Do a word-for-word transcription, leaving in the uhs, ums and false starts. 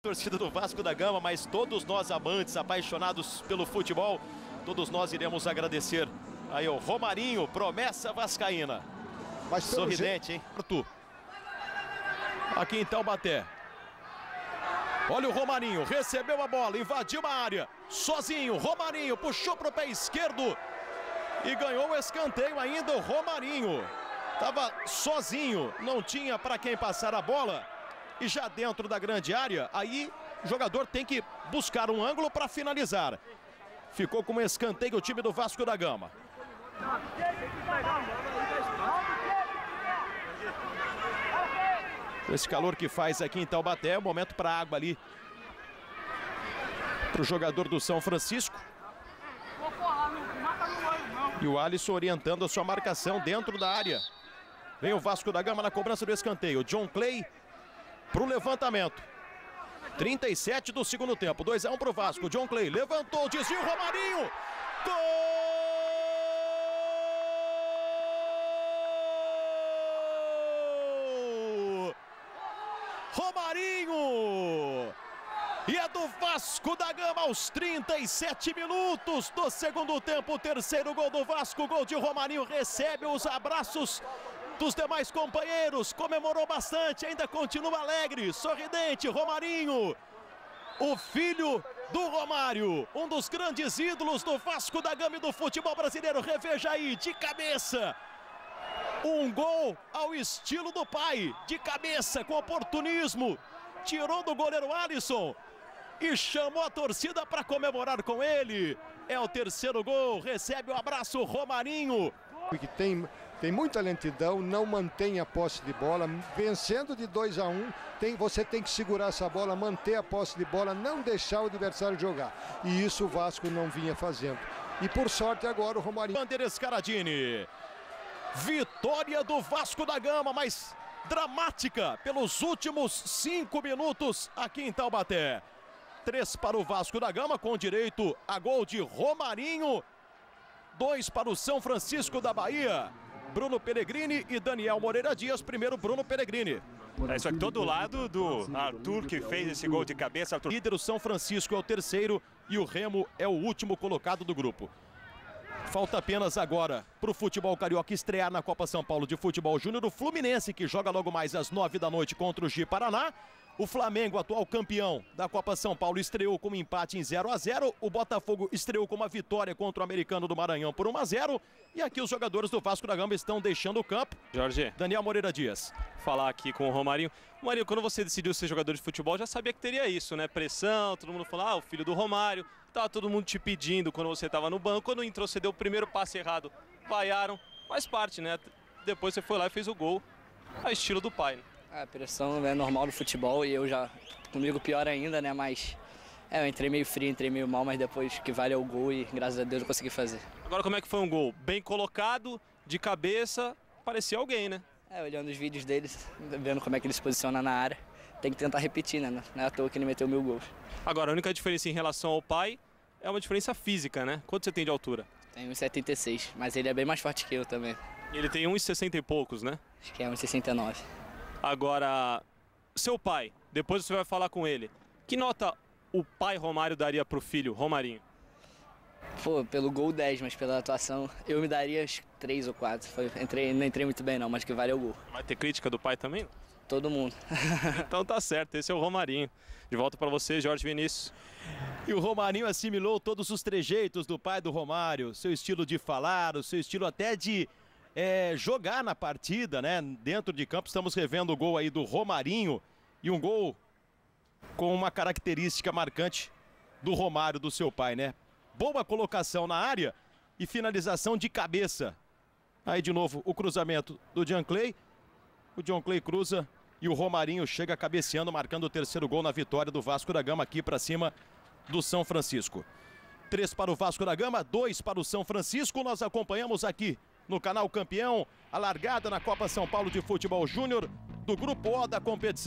Torcida do Vasco da Gama, mas todos nós amantes, apaixonados pelo futebol, todos nós iremos agradecer aí o Romarinho, promessa vascaína. Mas sorridente, hein? Arthur. Aqui em Taubaté. Olha o Romarinho, recebeu a bola, invadiu a área, sozinho, Romarinho puxou para o pé esquerdo e ganhou o escanteio ainda o Romarinho. Tava sozinho, não tinha para quem passar a bola. E já dentro da grande área, aí o jogador tem que buscar um ângulo para finalizar. Ficou com um escanteio o time do Vasco da Gama. Esse calor que faz aqui em Taubaté, é o momento para a água ali. Para o jogador do São Francisco. E o Alisson orientando a sua marcação dentro da área. Vem o Vasco da Gama na cobrança do escanteio. John Clay para o levantamento. trinta e sete do segundo tempo. dois a um para o Vasco. John Clay levantou, desvio, Romarinho. Gol! Romarinho! E é do Vasco da Gama aos trinta e sete minutos do segundo tempo. O terceiro gol do Vasco, gol de Romarinho. Recebe os abraços dos demais companheiros, comemorou bastante, ainda continua alegre, sorridente, Romarinho, o filho do Romário, um dos grandes ídolos do Vasco da Gama e do futebol brasileiro. Reveja aí, de cabeça, um gol ao estilo do pai, de cabeça, com oportunismo, tirou do goleiro Alisson e chamou a torcida para comemorar com ele. É o terceiro gol, recebe o abraço Romarinho. Que tem, tem muita lentidão, não mantém a posse de bola, vencendo de dois a um, tem, você tem que segurar essa bola, manter a posse de bola, não deixar o adversário jogar. E isso o Vasco não vinha fazendo. E por sorte agora o Romarinho. Bandeira Scaradini. Vitória do Vasco da Gama, mas dramática pelos últimos cinco minutos aqui em Taubaté. Três para o Vasco da Gama, com direito a gol de Romarinho. Dois para o São Francisco da Bahia, Bruno Pellegrini e Daniel Moreira Dias. Primeiro Bruno Pellegrini. É isso aqui, todo lado do Arthur, que fez esse gol de cabeça. Arthur. Líder, o São Francisco é o terceiro e o Remo é o último colocado do grupo. Falta apenas agora para o futebol carioca estrear na Copa São Paulo de Futebol Júnior. O Fluminense, que joga logo mais às nove da noite contra o Gi Paraná. O Flamengo, atual campeão da Copa São Paulo, estreou com um empate em zero a zero. O Botafogo estreou com uma vitória contra o Americano do Maranhão por um a zero. E aqui os jogadores do Vasco da Gama estão deixando o campo. Jorge. Daniel Moreira Dias. Falar aqui com o Romarinho. Romarinho, quando você decidiu ser jogador de futebol, já sabia que teria isso, né? Pressão, todo mundo falando, ah, o filho do Romário. Tava todo mundo te pedindo quando você estava no banco. Quando entrou, você deu o primeiro passe errado. Vaiaram. Faz parte, né? Depois você foi lá e fez o gol. A estilo do pai, né? A pressão é normal do futebol e eu já, comigo pior ainda, né, mas é, eu entrei meio frio, entrei meio mal, mas depois que vale é o gol e graças a Deus eu consegui fazer. Agora como é que foi um gol? Bem colocado, de cabeça, parecia alguém, né? É, olhando os vídeos deles, vendo como é que ele se posiciona na área, tem que tentar repetir, né, não é à toa que ele meteu mil gols. Agora, a única diferença em relação ao pai é uma diferença física, né? Quanto você tem de altura? Tenho um e setenta e seis, mas ele é bem mais forte que eu também. E ele tem um e sessenta e poucos, né? Acho que é um e sessenta e nove. Agora, seu pai, depois você vai falar com ele. Que nota o pai Romário daria pro filho Romarinho? Pô, pelo gol dez, mas pela atuação eu me daria três ou quatro. Foi, entrei, não entrei muito bem não, mas que vale é o gol. Vai ter crítica do pai também? Todo mundo. Então tá certo, esse é o Romarinho. De volta para você, Jorge Vinícius. E o Romarinho assimilou todos os trejeitos do pai do Romário. Seu estilo de falar, o seu estilo até de... É, jogar na partida, né? Dentro de campo, estamos revendo o gol aí do Romarinho. E um gol com uma característica marcante do Romário, do seu pai, né? Boa colocação na área e finalização de cabeça. Aí de novo o cruzamento do John Clay. O John Clay cruza e o Romarinho chega cabeceando, marcando o terceiro gol na vitória do Vasco da Gama aqui para cima do São Francisco. Três para o Vasco da Gama, dois para o São Francisco. Nós acompanhamos aqui no canal Campeão, a largada na Copa São Paulo de Futebol Júnior do Grupo O da competição.